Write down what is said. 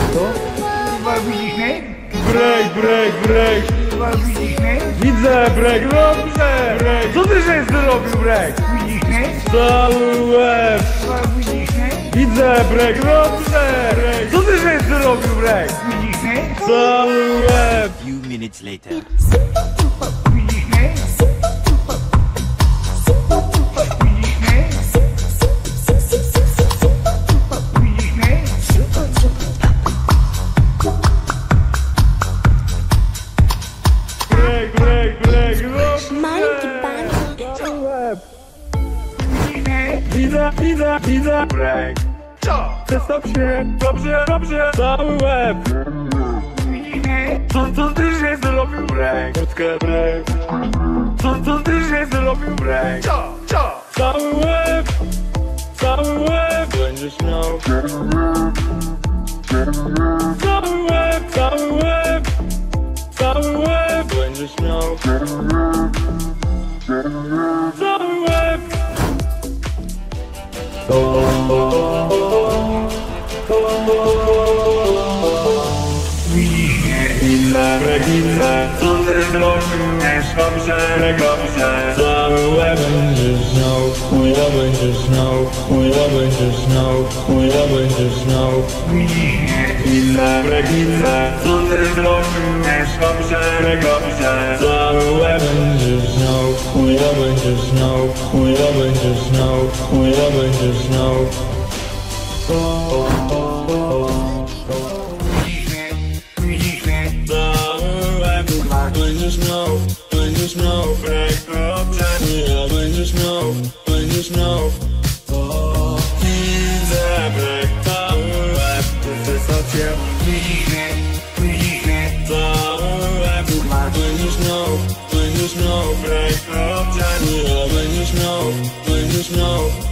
Co? Kurwa, widzisz mnie? Break. Kurwa, widzisz mnie? Widzę, break, dobrze! Break. Co ty żeś zrobił, break? Widzisz mnie? Cały łeb! Kurwa, widzisz mnie? Widzę, break, dobrze! Break. Co ty żeś zrobił, break? Widzisz mnie? Cały łeb! Few minutes later. Widzisz mnie? Widzisz mnie? Widzisz mnie? Break, dobrze! Маленький памятник. Cały łeb! Widzisz mnie? Widzę, break! Co? Przestał się, dobrze! Cały łeb! Widzisz mnie? Co ty żeś zrobił, break? Kurtkę, break! Co ty żeś zrobił, break? Co? Cały łeb! Będziesz miał cały łeb! Będziesz miał cały łeb! Widzisz mnie? Widzę, co ty zrobiłeś, dobrze! Cały łeb będziesz miał, chuja będziesz miał, będziesz miał. Widzisz mnie? Widzę, co ty zrobiłeś, dobrze! Cały łeb będziesz miał, chuja będziesz miał, będziesz miał. Widzisz mnie? Cały łeb będziesz miał, break, dobrze! Chuja będziesz miał, widzę, break, cały łeb, ty wysocie. Widzisz mnie? Widzisz mnie? Cały łeb będziesz miał, break, dobrze! Chuja będziesz miał,